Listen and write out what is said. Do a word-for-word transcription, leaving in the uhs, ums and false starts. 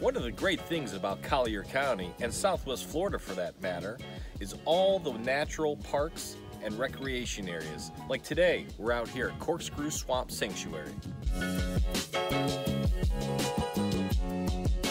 One of the great things about Collier County, and Southwest Florida for that matter, is all the natural parks and recreation areas. Like today, we're out here at Corkscrew Swamp Sanctuary.